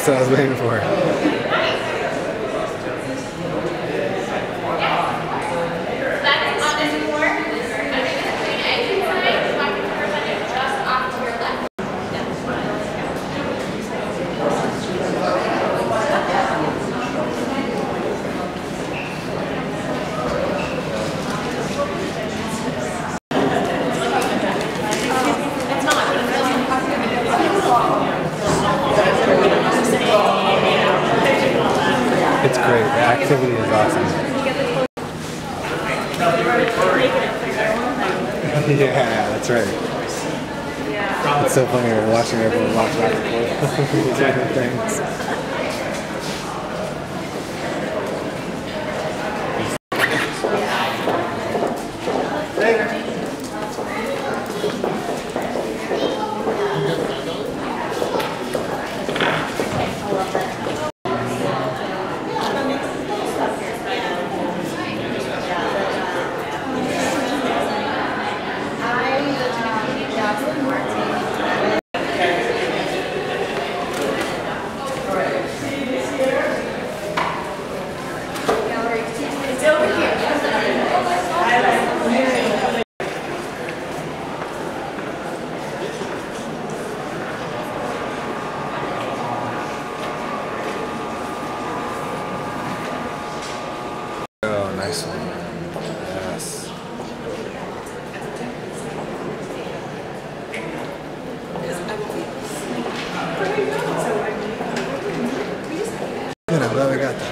That's what I was waiting for. It's great. The activity is awesome. Yeah, that's right. It's so funny. We're watching everyone walk back and forth. These different things. Oh, nice one. Yes. Good, I'm glad we got that.